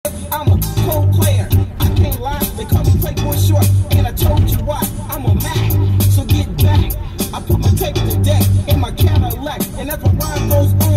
nigga, I'm a cold player. I can't lie, they call me Playboy Short, and I told you why. I'm a Mac, so get back. I put my tape to deck in my Cadillac, and as my rhyme goes on,